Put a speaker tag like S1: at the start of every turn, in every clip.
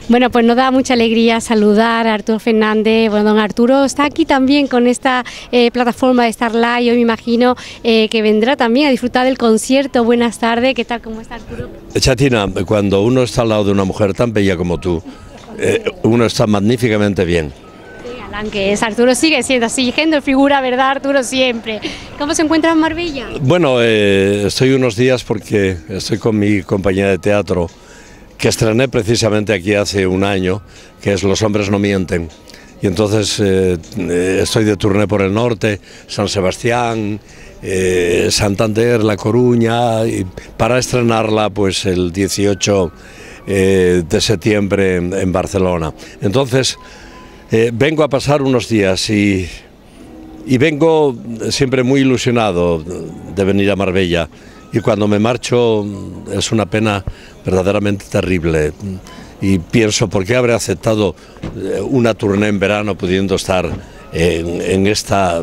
S1: Bueno, pues nos da mucha alegría saludar a Arturo Fernández. Bueno, don Arturo está aquí también con esta plataforma de Starlight. Hoy me imagino que vendrá también a disfrutar del concierto. Buenas tardes, ¿qué tal? ¿Cómo está Arturo?
S2: Chatina, cuando uno está al lado de una mujer tan bella como tú, uno está magníficamente bien.
S1: Galán que es, Arturo sigue siendo así, siendo figura, ¿verdad, Arturo? Siempre. ¿Cómo se encuentra en Marbella?
S2: Bueno, estoy unos días porque estoy con mi compañía de teatro, que estrené precisamente aquí hace un año, que es Los hombres no mienten. Y entonces estoy de turné por el norte, San Sebastián, Santander, La Coruña, y para estrenarla pues el 18 de septiembre en Barcelona. Entonces vengo a pasar unos días y vengo siempre muy ilusionado de venir a Marbella. Y cuando me marcho es una pena verdaderamente terrible. Y pienso, ¿por qué habré aceptado una turné en verano pudiendo estar en esta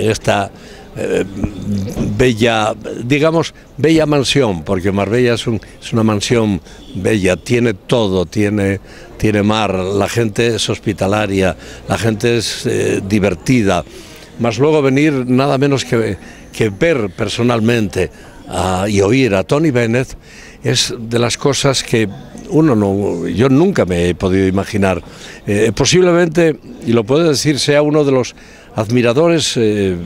S2: bella, digamos, bella mansión? Porque Marbella es una mansión bella, tiene todo, tiene mar, la gente es hospitalaria, la gente es divertida. Más luego venir nada menos que ver personalmente y oír a Tony Bennett es de las cosas que yo nunca me he podido imaginar. Posiblemente, y lo puedo decir, sea uno de los admiradores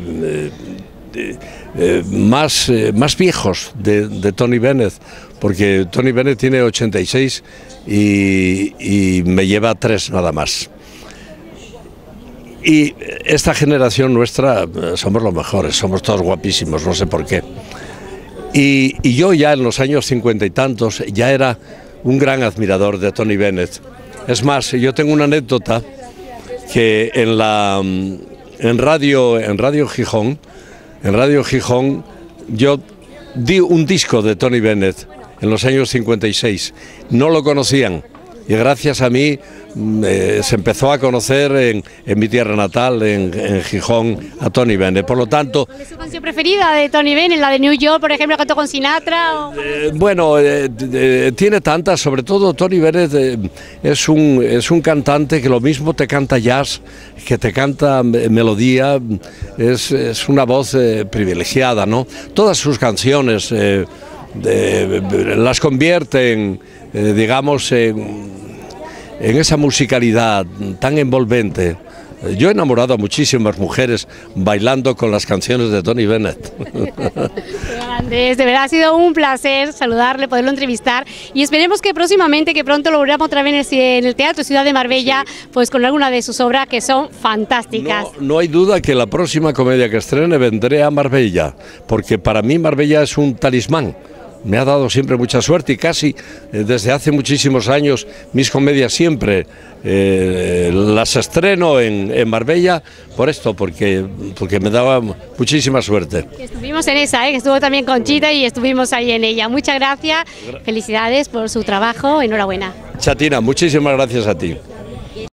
S2: más viejos de Tony Bennett, porque Tony Bennett tiene 86 y me lleva 3 nada más. Y esta generación nuestra somos los mejores, somos todos guapísimos, no sé por qué. Y yo ya en los años 50 y tantos ya era un gran admirador de Tony Bennett. Es más, yo tengo una anécdota que en Radio Gijón yo di un disco de Tony Bennett en los años 56. No lo conocían y gracias a mí se empezó a conocer en mi tierra natal, en Gijón, a Tony Bennett. Por lo tanto...
S1: ¿Cuál es su canción preferida de Tony Bennett? ¿La de New York, por ejemplo, cantó con Sinatra?
S2: Bueno, tiene tantas. Sobre todo Tony Bennett es un cantante que lo mismo te canta jazz, que te canta melodía. Es una voz privilegiada, ¿no? Todas sus canciones las convierten, digamos, en esa musicalidad tan envolvente. Yo he enamorado a muchísimas mujeres bailando con las canciones de Tony Bennett.
S1: Andrés, de verdad ha sido un placer saludarle, poderlo entrevistar y esperemos que próximamente, que pronto lo veamos otra vez en el Teatro Ciudad de Marbella, sí, pues con alguna de sus obras que son fantásticas.
S2: No hay duda que la próxima comedia que estrene vendré a Marbella, porque para mí Marbella es un talismán. Me ha dado siempre mucha suerte y casi desde hace muchísimos años mis comedias siempre las estreno en Marbella por esto, porque me daba muchísima suerte.
S1: Estuvimos en esa, que estuvo también Conchita y estuvimos ahí en ella. Muchas gracias, felicidades por su trabajo, enhorabuena.
S2: Chatina, muchísimas gracias a ti.